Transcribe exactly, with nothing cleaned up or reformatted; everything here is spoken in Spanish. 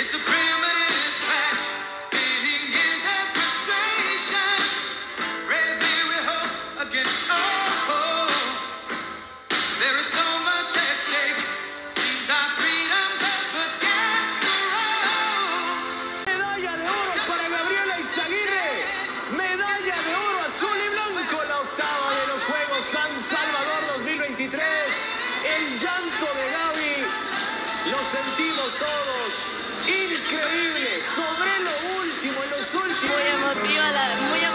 It's a primitive crash. Feeling is a frustration. Bravely we hope against all hope. There is so much at stake. Seems our freedom's up against the ropes. Medalla de oro para Gabriela Izaguirre. Medalla de oro azul y blanco. La octava de los Juegos San Salvador dos mil veintitrés. El llanto de Gaby lo sentimos todos. Increíble. Sobre lo último, en los últimos. Muy emotiva, la, muy